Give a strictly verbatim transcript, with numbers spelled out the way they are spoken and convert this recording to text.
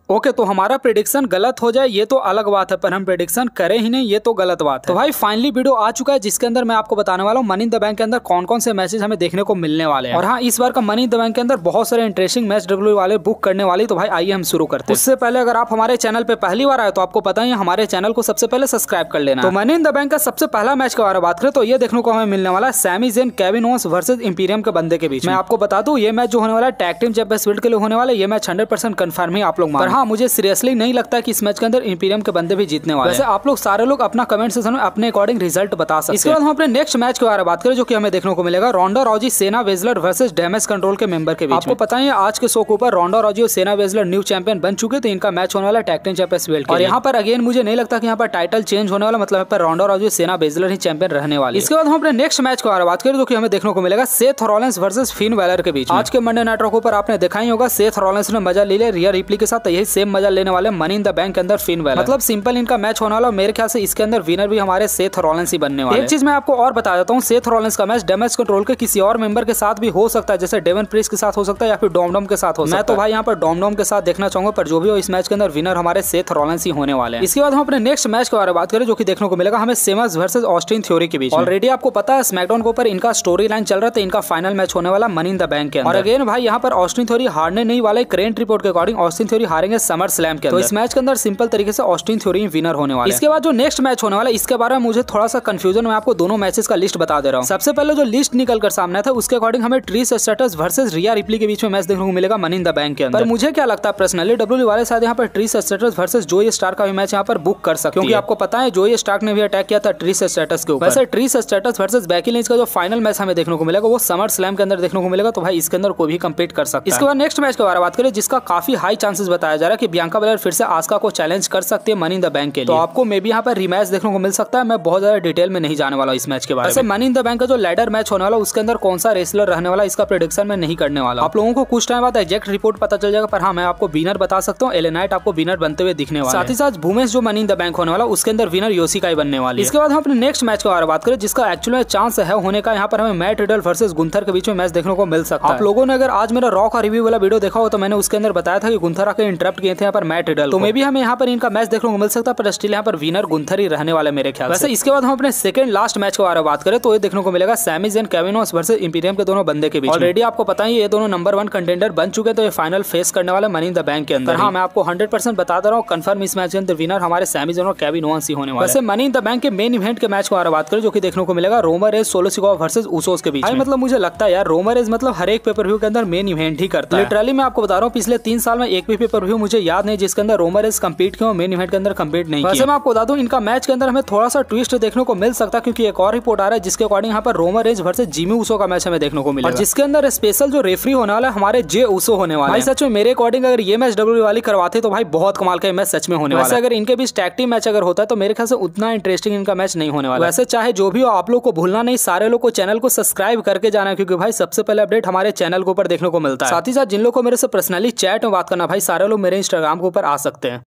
Okay तो हमारा prediction गलत हो जाए ये तो अलग बात है, पर हम प्रेडिक्शन करें ही नहीं ये तो गलत बात है। तो भाई फाइनली वीडियो आ चुका है जिसके अंदर मैं आपको बताने वाला हूँ मनी इन द बैंक के अंदर कौन कौन से मैचेस हमें देखने को मिलने वाले हैं। और हाँ, इस बार का मनी इन द बैंक के अंदर बहुत सारे इंटरेस्टिंग मैच डब्ल्यू वाले बुक करने वाले। तो भाई आइए हम शुरू करते हैं। उससे पहले अगर आप हमारे चैनल पे पहली बार आए तो आपको पता ही हमारे चैनल को सबसे पहले सब्सक्राइब कर लेना। तो मनी इन द बैंक का सबसे पहला मैच के बारे में बात करें तो ये देखने को हमें मिलने वाला है Sami Zayn Kevin Owens versus Imperium के बंदे के बीच। मैं आपको बता दूं ये मैच जो होने वाला है टैग टीम चैंपियंस बेल्ट के लिए होने वाला है। ये मैच हंड्रेड परसेंट कन्फर्म ही आप लोग मान। हाँ, मुझे सीरियसली नहीं लगता कि इस मैच के अंदर इंपीरियम के बंदे भी जीतने वाले हैं। वैसे आप लोग सारे लोग अपना कमेंट सेक्शन में अपने अकॉर्डिंग रिजल्ट बता सकते हैं। इसके बाद हम अपने नेक्स्ट मैच के बारे में बात करें जो कि हमें देखने को मिलेगा Ronda Rousey Shayna Baszler versus damage control के मेंबर के बीच। आपको पता है आज के शो के ऊपर रोंडा राउजी और सेना वेजलर न्यू चैंपियन बन चुके, तो इनका मैच होने वाला टैग टीम चैंपियंस बेल्ट। और यहाँ पर अगेन मुझे नहीं लगता कि यहाँ पर टाइटल चेंज होने वाला, मतलब यहाँ पर रोंडा राउजी और सेना वेजलर ही चैंपियन रहने वाले। इसके बाद हम अपने नेक्स्ट मैच के बारे में बात करें जो कि हमें देखने को मिलेगा Seth Rollins versus Finn Balor के बीच। आज के मंडे नाइट रॉ के ऊपर आपने देखा ही होगा सेथ रॉलिंस ने मजा ले लिया रिया रिप्ली के साथ, यही सेम मजा लेने वाले मनी इन द बैंक के अंदर फिन बैलर। मतलब सिंपल इनका मैच होने वाला, मेरे ख्याल से इसके अंदर विनर भी हमारे सेथ रॉलिंस ही बनने वाले। एक चीज मैं आपको और बता देता हूँ, सेथ रॉलिंस का मैच डैमेज कंट्रोल के किसी और मेंबर के साथ भी हो सकता है, जैसे डेवन प्रीस्ट के साथ हो सकता है या फिर डोमडोम के साथ हो सकता है। मैं तो भाई यहाँ पर डोमडोम के साथ देखना चाहूंगा, पर जो भी हो इस मैच के अंदर विनर हमारे सेथ रॉलिंस ही होने वाले हैं। इसके बाद हम अपने नेक्स्ट मैच के बारे में बात करें जो कि देखने को मिलेगा हमें सेमस वर्सेस ऑस्टिन थ्योरी के बीच। ऑलरेडी आपको पता है स्मैकडाउन के ऊपर इनका स्टोरी लाइन चल रहा था, इनका फाइनल मैच होने वाला मनी इन द बैंक के अंदर। और अगेन भाई यहाँ पर ऑस्टिन थ्योरी हारने नहीं वाले, करेंट रिपोर्ट के अकॉर्डिंग ऑस्टिन थ्योरी हारेंगे समर स्लैम के अंदर। तो इस मैच के अंदर सिंपल तरीके से ऑस्टिन थ्योरी विनर होने वाले। इसके बाद जो नेक्स्ट मैच होने वाला है इसके बारे में मुझे थोड़ा सा कंफ्यूजन, मैं आपको दोनों मैचेस का लिस्ट बता दे रहा हूँ। सबसे पहले जो लिस्ट निकल कर सामने था उसके अकॉर्डिंग हमें Trish Stratus versus Rhea Ripley के बीच में मैच देखने को मिलेगा मनी इन द बैंक के अंदर। पर मुझे क्या लगता है पर्सनली डब्ल्यूडब्ल्यूई वाले शायद यहाँ पर Trish Stratus versus Zoey Stark का भी मैच यहाँ पर बुक कर सकते हैं, क्योंकि आपको पता है जोई स्टार ने भी अटैक किया था ट्रिश स्ट्रैटस के ऊपर। वैसे Trish Stratus versus Becky Lynch का जो फाइनल मैच हमें देखने को मिलेगा वो समर स्लैम के अंदर देखने को मिलेगा, तो भाई इसके अंदर कोई भी कम्पीट कर सकता है। इसके बाद नेक्स्ट मैच के बारे में बात करें जिसका काफी हाई चांसेस बताया जा रहा है कि बियांका बेलर फिर से आस्का को चैलेंज कर सकती है मनी इन द बैंक के लिए। तो आपको मे भी यहाँ पर रिमैच देखने को मिल सकता है। मैं बहुत ज्यादा डिटेल में नहीं जाने वाला इस मैच के बारे में। वैसे मनी इन द बैंक का जो लैडर मैच होने वाला उसके अंदर कौन सा रेसलर रहने वाला इसका प्रेडिक्शन मैं नहीं करने वाला। आप लोगों को कुछ टाइम बाद एग्जैक्ट रिपोर्ट पता चल जाएगा, पर हाँ मैं आपको विनर बता सकता हूँ। एल ए नाइट आपको विनर बनते हुए दिखने वाला है। साथ ही साथ भूमेश जो मनी इन द बैंक होने वाला उसके अंदर विनर योशिका ही बनने वाली है। इसके बाद हम अपने नेक्स्ट मैच के बारे में बात करें जिसका एक्चुअली चांस है होने का, यहाँ पर हमें मैट रिडल वर्सेस गुंथर के बीच में मैच देखने को मिल सकता है। आप लोगों ने अगर आज मेरा रॉ का रिव्यू वाला वीडियो देखा हो तो मैंने उसके अंदर बताया था कि गुंथर आके इंटरप्ट किए थे यहाँ पर मैट रिडल, तो मे भी हमें यहाँ पर इनका मैच देखने को मिल सकता है, पर स्टिल यहाँ पर विनर गुंथर ही रहने वाले मेरे ख्याल से। वैसे इसके बाद हम अपने सेकंड लास्ट मैच के बारे में बात करें तो ये देखने को मिलेगा Sami Zayn Kevin Owens versus Imperium के दोनों बंदे के बीच। ऑलरेडी आपको पता है ये दोनों नंबर वन कंटेंडर बन चुके हैं, तो ये फाइनल फेस करने वाले मनी इन द बैंक के अंदर। हाँ मैं आपको हंड्रेड परसेंट बता दे रहा हूँ कंफर्म इस मैच के अंदर विनर हमारे सैमी ज़ेन और केविन ओवेंस ही होने वाले। वैसे मनी इन द बैंक के मेन इवेंट के मैच के बारे में बात करें जो कि देखने को मिलेगा Roman Reigns Solo Sikoa versus Usos के बीच। मतलब मुझे लगता है यार रोमन रेंज मतलब हर एक पेपर व्यू के अंदर मेन इवेंट ही करता है। लिटरली मैं आपको बता रहा हूँ पिछले तीन साल में एक भी पेपर व्यू मुझे याद नहीं जिसके अंदर रोमन रेंज कम्पीट किया मेन इवेंट के अंदर कम्पीट नहीं किया। वैसे मैं आपको बता दूं इनका मैच के अंदर हमें थोड़ा सा ट्विस्ट देखने को मिल सकता है, क्योंकि एक और रिपोर्ट आ रहा है जिसके अकॉर्डिंग यहाँ पर Roman Reigns versus Jimmy Uso का मैच हमें देखने को मिलेगा, और जिसके अंदर स्पेशल जो रेफरी होने वाला है हमारे जे उसो होने वाला है। भाई सच में मेरे अकॉर्डिंग अगर ये मैच डब्ल्यूडब्ल्यूई वाली करवाते तो भाई बहुत कमाल का मैच सच में होने वाला है। अगर इनके बीच टैग टीम मैच अगर होता है तो मेरे ख्याल से उतना इंटरेस्टिंग इनका मैच नहीं होने वाला। वैसे चाहे जो भी हो आप लोग को भूलना नहीं सारे लोग को चैनल को सब्सक्राइब करके जाना है, क्योंकि भाई सबसे पहले अपडेट हमारे चैनल के ऊपर देखने को मिलता है। साथ ही साथ जिन लोग को मेरे से पर्सनली चैट में बात करना भाई सारे लोग मेरे इंस्टाग्राम के ऊपर आ सकते हैं।